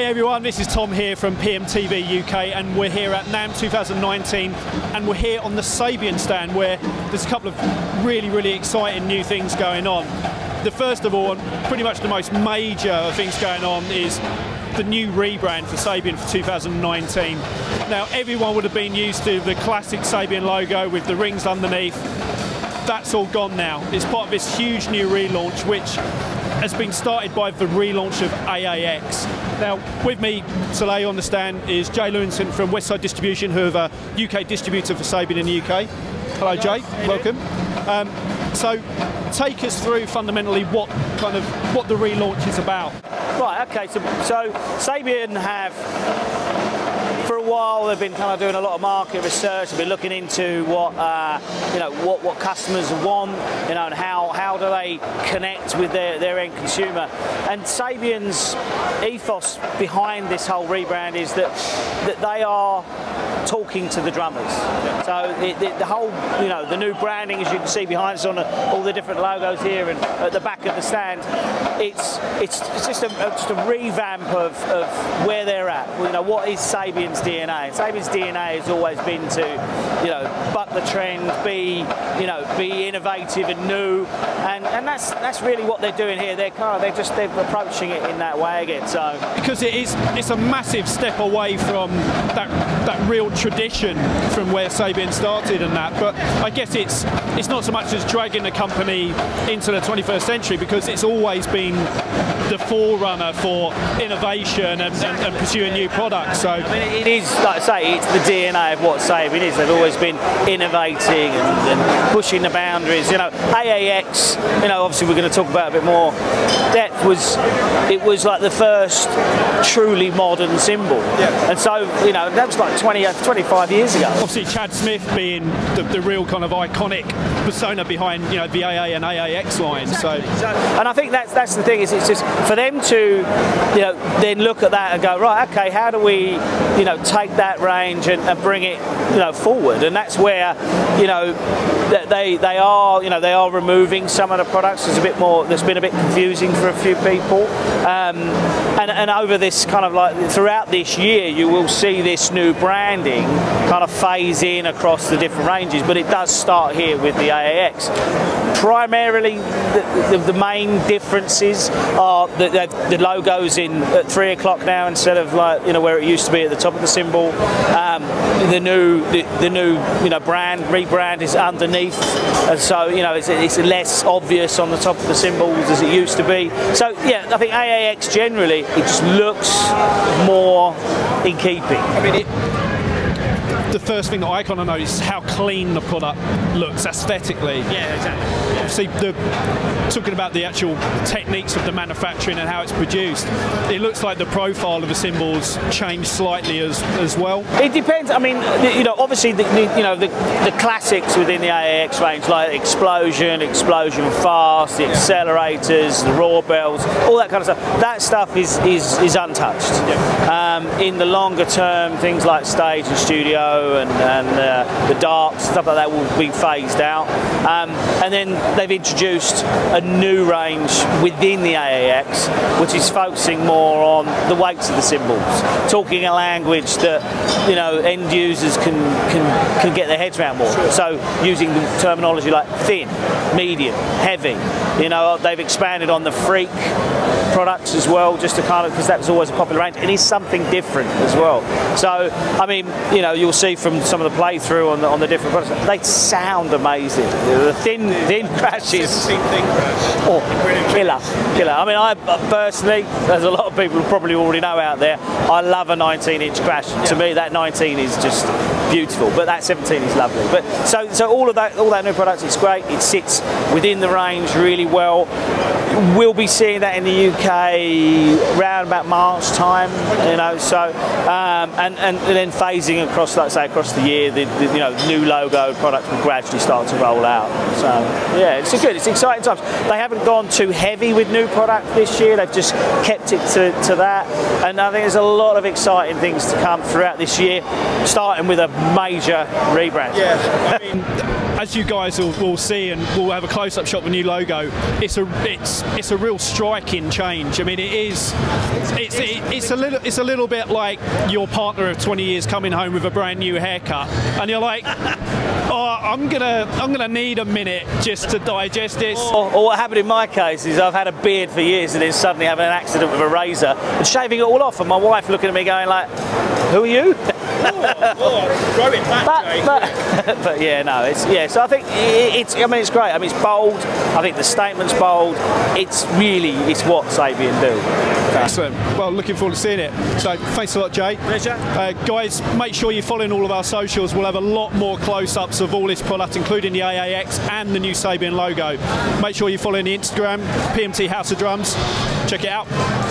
Hi everyone, this is Tom here from PMTV UK, and we're here at NAMM 2019, and we're here on the Sabian stand where there's a couple of really exciting new things going on. The first of all, and pretty much the most major of things going on, is the new rebrand for Sabian for 2019. Now everyone would have been used to the classic Sabian logo with the rings underneath. That's all gone now. It's part of this huge new relaunch, which has been started by the relaunch of AAX. Now, with me today on the stand is Jay Lewinson from Westside Distribution, who are a UK distributor for Sabian in the UK. Hello, Jay. Welcome. So, take us through fundamentally what the relaunch is about. Right. Okay. So Sabian have, for a while, they've been kind of doing a lot of market research. They've been looking into what what customers want, and how do they connect with their end consumer. And Sabian's ethos behind this whole rebrand is that they are talking to the drummers. So the whole, the new branding, as you can see behind us on all the different logos here and at the back of the stand, it's just a revamp of where they're at. What is Sabian's DNA? Sabian's DNA has always been to, buck the trend, be innovative and new, and that's really what they're doing here. They're approaching it in that way again. So because it's a massive step away from that real tradition from where Sabian started and that, but I guess it's not so much as dragging the company into the 21st century, because it's always been the forerunner for innovation and pursuing new products. So I mean, it is, like I say, it's the DNA of what Sabian is. They've always been innovating and pushing the boundaries. AAX, obviously we're going to talk about a bit more depth, it was like the first truly modern cymbal. Yeah. And so, that was like 25 years ago. Obviously Chad Smith being the real kind of iconic persona behind the AA and AAX line. Exactly. So and I think that's the thing, is it's just for them to then look at that and go, right, okay, how do we take that range and bring it forward? And that's where they are removing some of the products. There's a bit more that's been a bit confusing for a few people, and over this kind of like throughout this year you will see this new branding kind of phase in across the different ranges, but it does start here with the AAX. Primarily the main differences are the logos at 3 o'clock now instead of where it used to be at the top of the cymbal. The new rebrand is underneath, and so it's less obvious on the top of the cymbals as it used to be. So yeah, I think AAX generally, it just looks more in keeping. I mean, the first thing that I kind of notice is how clean the product looks aesthetically. Yeah, exactly. Yeah. Obviously, talking about the actual techniques of the manufacturing and how it's produced, it looks like the profile of the cymbals changed slightly as well. It depends. I mean, obviously the classics within the AAX range, like Explosion Fast, the accelerators, the raw bells, all that kind of stuff. That stuff is untouched. Yeah. In the longer term, things like stage and studio and the darks, stuff like that will be phased out. And then they've introduced a new range within the AAX, which is focusing more on the weights of the cymbals, talking a language that end users can get their heads around more. Sure. So using the terminology like thin, medium, heavy. They've expanded on the freak products as well, just to because that was always a popular range. It is something different as well. So I mean, you'll see from some of the playthrough on the different products, they sound amazing. The thin crashes, thin crash. Killer. I mean, I personally, as a lot of people probably already know out there, I love a 19-inch crash. Yeah. To me, that 19 is just beautiful, but that 17 is lovely. But so all that new products, it's great. It sits within the range really well. We'll be seeing that in the UK around about March time, So and then phasing across, like I say, across the year, the new logo products will gradually start to roll out. So yeah, it's exciting times. They haven't gone too heavy with new product this year. They've just kept it to that, and I think there's a lot of exciting things to come throughout this year, starting with a major rebrand. Yeah, I mean, as you guys will see, and we'll have a close-up shot of the new logo, it's it's a real striking change. I mean, it's a little bit like your partner of 20 years coming home with a brand new haircut, and you're like, oh, I'm gonna need a minute just to digest this. Or what happened in my case is I've had a beard for years and then suddenly having an accident with a razor and shaving it all off, and my wife looking at me going like, who are you? Throw it back, but yeah, no, so I think it's great. I mean, it's bold. I think the statement's bold. It's what Sabian do. Excellent. Well, looking forward to seeing it. So thanks a lot, Jay. Pleasure. Guys, make sure you're following all of our socials. We'll have a lot more close-ups of all this product, including the AAX and the new Sabian logo. Make sure you're following the Instagram, PMT House of Drums. Check it out.